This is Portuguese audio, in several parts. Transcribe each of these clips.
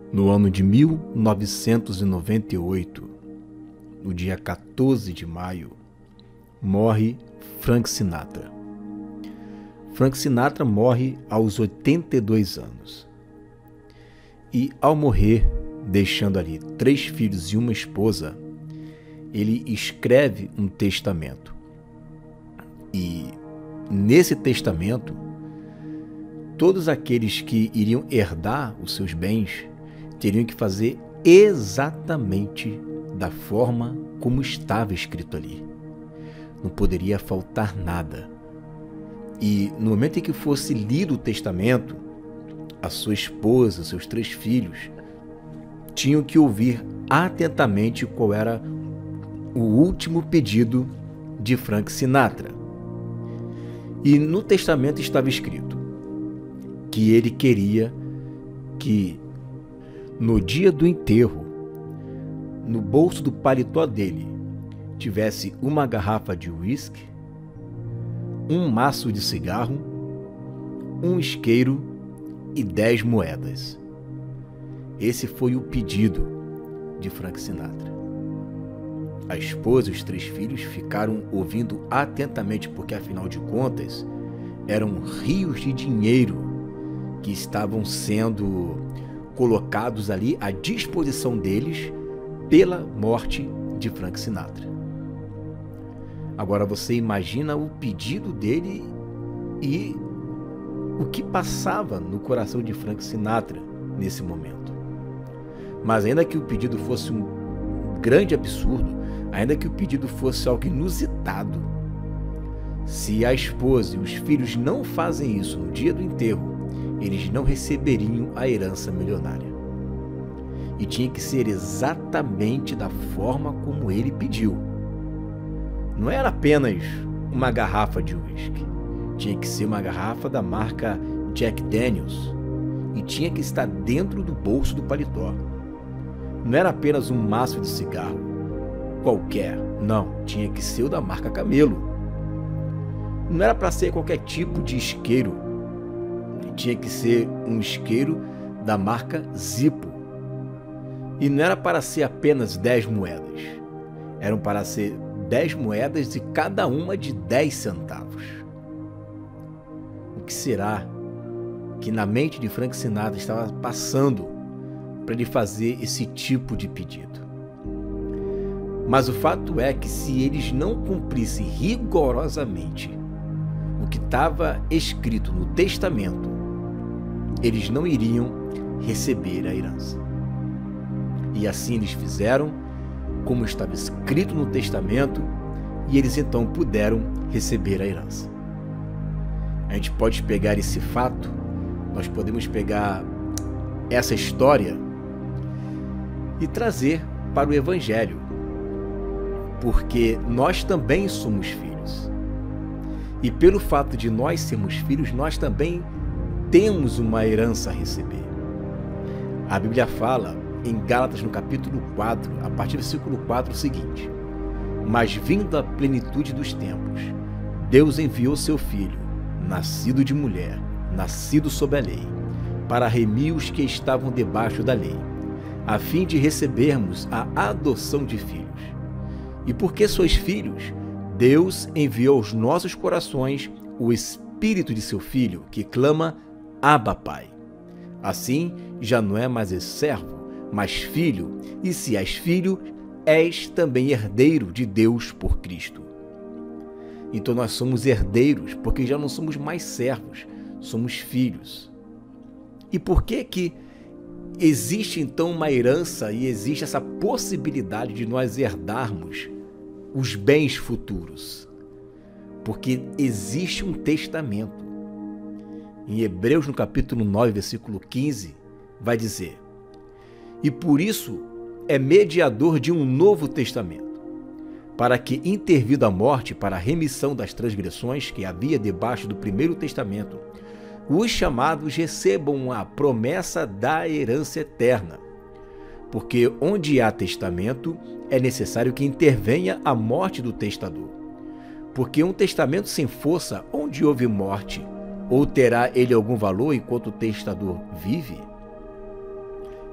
No ano de 1998, no dia 14 de maio, morre Frank Sinatra. Frank Sinatra morre aos 82 anos. E ao morrer, deixando ali 3 filhos e uma esposa, ele escreve um testamento. E nesse testamento, todos aqueles que iriam herdar os seus bens teriam que fazer exatamente da forma como estava escrito ali. Não poderia faltar nada. E no momento em que fosse lido o testamento, a sua esposa, seus 3 filhos, tinham que ouvir atentamente qual era o último pedido de Frank Sinatra. E no testamento estava escrito que ele queria que no dia do enterro, no bolso do paletó dele, tivesse uma garrafa de uísque, um maço de cigarro, um isqueiro e 10 moedas. Esse foi o pedido de Frank Sinatra. A esposa e os 3 filhos ficaram ouvindo atentamente, porque afinal de contas eram rios de dinheiro que estavam sendo colocados ali à disposição deles pela morte de Frank Sinatra. Agora você imagina o pedido dele e o que passava no coração de Frank Sinatra nesse momento. Mas ainda que o pedido fosse um grande absurdo, ainda que o pedido fosse algo inusitado, se a esposa e os filhos não fazem isso no dia do enterro, eles não receberiam a herança milionária. E tinha que ser exatamente da forma como ele pediu. Não era apenas uma garrafa de uísque. Tinha que ser uma garrafa da marca Jack Daniels. E tinha que estar dentro do bolso do paletó. Não era apenas um maço de cigarro qualquer. Não, tinha que ser o da marca Camelo. Não era para ser qualquer tipo de isqueiro. Tinha que ser um isqueiro da marca Zippo. E não era para ser apenas 10 moedas. Eram para ser 10 moedas e cada uma de 10 centavos. O que será que na mente de Frank Sinatra estava passando para ele fazer esse tipo de pedido? Mas o fato é que se eles não cumprissem rigorosamente o que estava escrito no testamento, eles não iriam receber a herança. E assim eles fizeram, como estava escrito no testamento, e eles então puderam receber a herança. A gente pode pegar esse fato, nós podemos pegar essa história e trazer para o Evangelho, porque nós também somos filhos. E pelo fato de nós sermos filhos, nós também temos uma herança a receber. A Bíblia fala em Gálatas, no capítulo 4, a partir do versículo 4, o seguinte: mas vindo a plenitude dos tempos, Deus enviou seu Filho, nascido de mulher, nascido sob a lei, para remir os que estavam debaixo da lei, a fim de recebermos a adoção de filhos. E porque sois filhos, Deus enviou aos nossos corações o Espírito de seu Filho, que clama: Abba, Pai. Assim, já não é mais servo, mas filho, e se és filho, és também herdeiro de Deus por Cristo. Então nós somos herdeiros, porque já não somos mais servos, somos filhos. E por que existe então uma herança e existe essa possibilidade de nós herdarmos os bens futuros? Porque existe um testamento. Em Hebreus, no capítulo 9, versículo 15, vai dizer: e por isso é mediador de um novo testamento, para que, intervindo a morte para a remissão das transgressões que havia debaixo do primeiro testamento, os chamados recebam a promessa da herança eterna. Porque onde há testamento, é necessário que intervenha a morte do testador. Porque um testamento sem força, onde houve morte, ou terá ele algum valor enquanto o testador vive?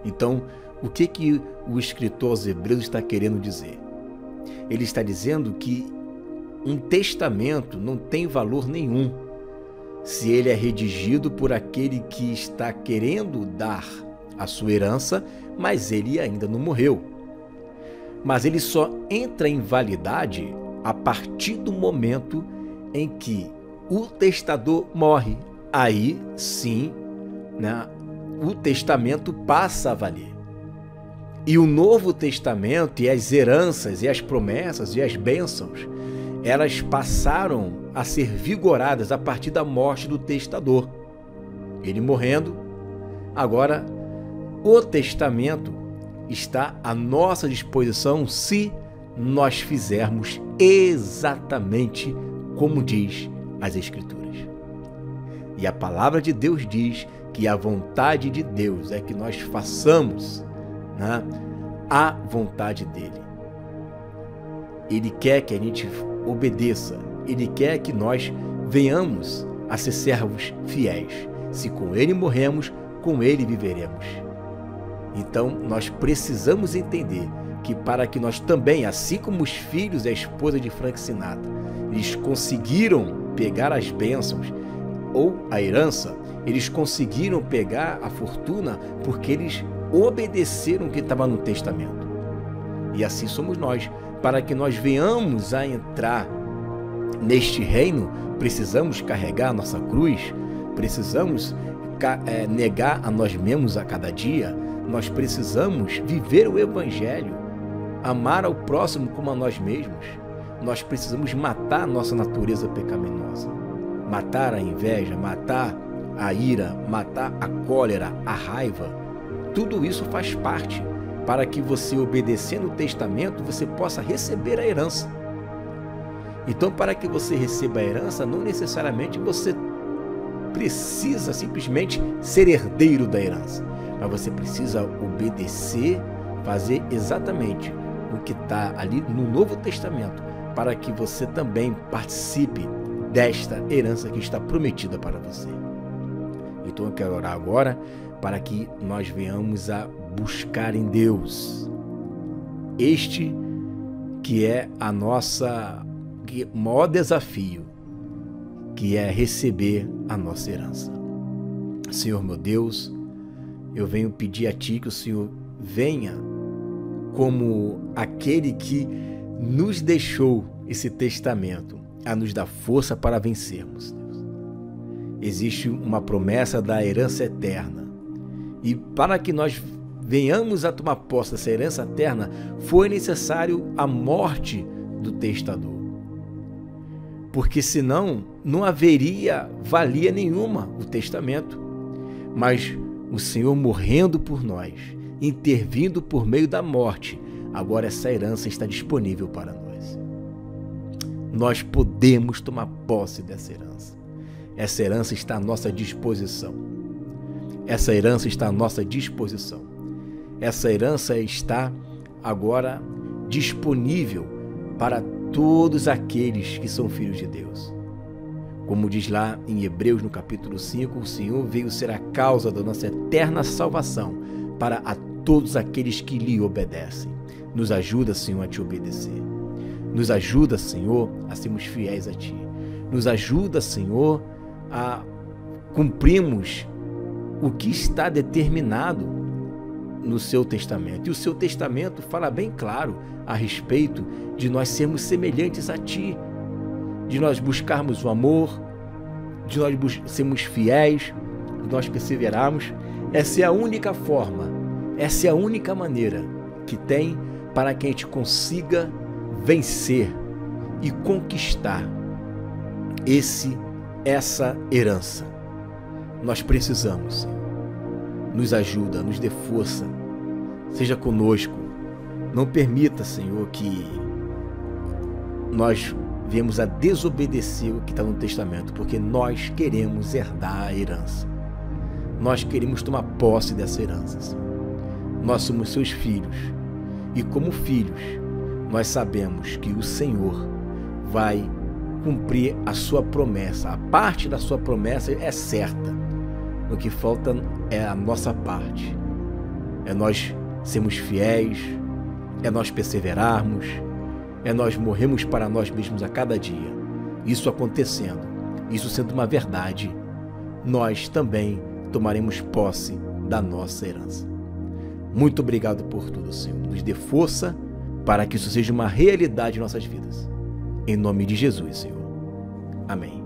Então, o que o escritor aos Hebreus está querendo dizer? Ele está dizendo que um testamento não tem valor nenhum se ele é redigido por aquele que está querendo dar a sua herança, mas ele ainda não morreu. Mas ele só entra em validade a partir do momento em que o testador morre. Aí sim, né, o testamento passa a valer. E o Novo Testamento e as heranças e as promessas e as bênçãos, elas passaram a ser vigoradas a partir da morte do testador. Ele morrendo, agora o testamento está à nossa disposição se nós fizermos exatamente como diz as Escrituras. E a palavra de Deus diz que a vontade de Deus é que nós façamos, né, a vontade dele. Ele quer que a gente obedeça, ele quer que nós venhamos a ser servos fiéis. Se com ele morremos, com ele viveremos. Então, nós precisamos entender que para que nós também, assim como os filhos e a esposa de Frank Sinatra, eles conseguiram pegar as bênçãos ou a herança, eles conseguiram pegar a fortuna porque eles obedeceram o que estava no testamento. E assim somos nós. Para que nós venhamos a entrar neste reino, precisamos carregar a nossa cruz, precisamos negar a nós mesmos a cada dia, nós precisamos viver o Evangelho, amar ao próximo como a nós mesmos. Nós precisamos matar a nossa natureza pecaminosa, matar a inveja, matar a ira, matar a cólera, a raiva. Tudo isso faz parte para que você, obedecendo o testamento, você possa receber a herança. Então, para que você receba a herança, não necessariamente você precisa simplesmente ser herdeiro da herança, mas você precisa obedecer, fazer exatamente o que está ali no Novo Testamento, para que você também participe desta herança que está prometida para você. Então eu quero orar agora para que nós venhamos a buscar em Deus este que é a nossa maior desafio, que é receber a nossa herança. Senhor meu Deus, eu venho pedir a Ti que o Senhor venha como aquele que nos deixou esse testamento, a nos dar força para vencermos. Existe uma promessa da herança eterna, e para que nós venhamos a tomar posse dessa herança eterna, foi necessário a morte do testador. Porque senão não haveria valia nenhuma o testamento. Mas o Senhor morrendo por nós, intervindo por meio da morte, agora essa herança está disponível para nós. Nós podemos tomar posse dessa herança. Essa herança está à nossa disposição. Essa herança está à nossa disposição. Essa herança está agora disponível para todos aqueles que são filhos de Deus. Como diz lá em Hebreus, no capítulo 5, o Senhor veio ser a causa da nossa eterna salvação para a todos aqueles que lhe obedecem. Nos ajuda, Senhor, a te obedecer. Nos ajuda, Senhor, a sermos fiéis a Ti. Nos ajuda, Senhor, a cumprirmos o que está determinado no seu testamento. E o seu testamento fala bem claro a respeito de nós sermos semelhantes a Ti, de nós buscarmos o amor, de nós sermos fiéis, de nós perseverarmos. Essa é a única forma, essa é a única maneira que tem para que a gente consiga vencer e conquistar essa herança. Nós precisamos, Senhor. Nos ajuda, nos dê força, seja conosco. Não permita, Senhor, que nós venhamos a desobedecer o que está no testamento, porque nós queremos herdar a herança. Nós queremos tomar posse dessa herança, Senhor. Nós somos seus filhos, e como filhos, nós sabemos que o Senhor vai cumprir a sua promessa. A parte da sua promessa é certa. O que falta é a nossa parte. é nós sermos fiéis, é nós perseverarmos, é nós morrermos para nós mesmos a cada dia. Isso acontecendo, isso sendo uma verdade, nós também tomaremos posse da nossa herança. Muito obrigado por tudo, Senhor. Nos dê força para que isso seja uma realidade em nossas vidas. Em nome de Jesus, Senhor. Amém.